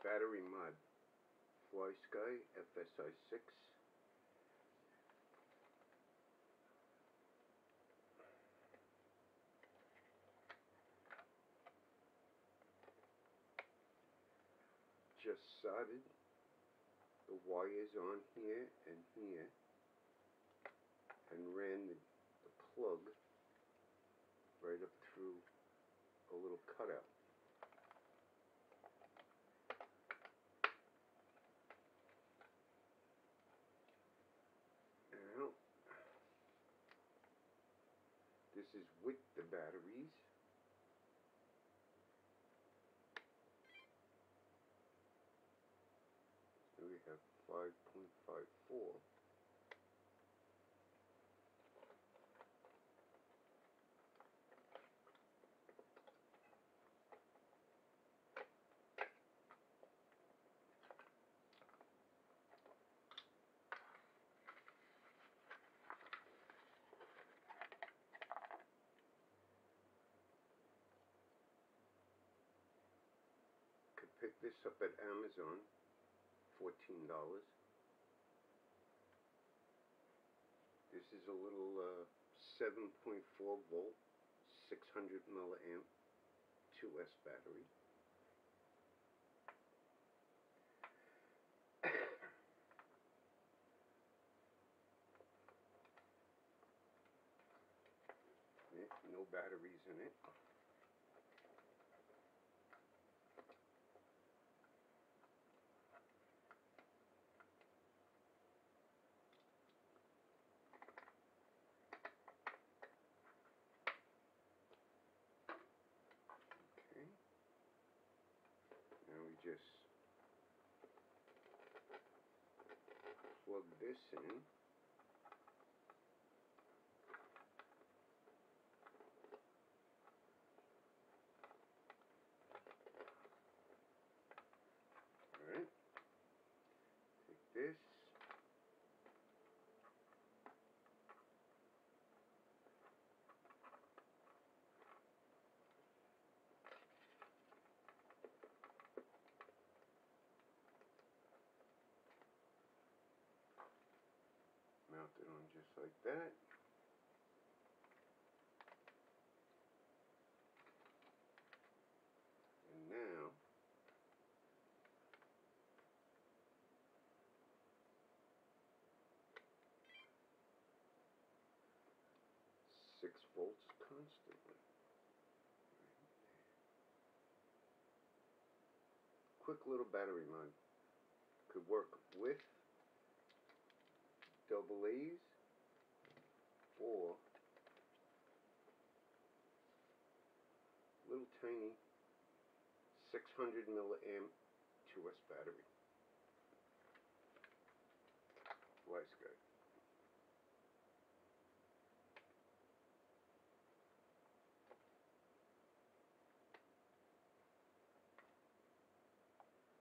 battery mod, flysky fs-i6. Just soldered the wires on here and here, and ran the plug right up through a little cutout. Now, this is with the batteries. So we have 5.54. Could pick this up at Amazon, $14. This is a little 7.4 volt, 600 milliamp 2S battery. No batteries in it. Okay. Now we just plug this in. Alright. Take this. Mount it on just like that. And now, six volts constantly. Quick little battery mod. Could work with AA's or little tiny 600 milliamp 2S battery. Flysky.